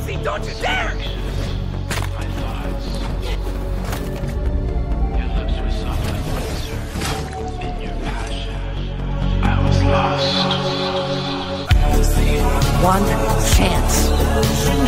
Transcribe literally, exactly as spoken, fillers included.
crazy! Don't you dare! My thoughts. Your lips were soft like winter. In your passion, I was lost. One chance.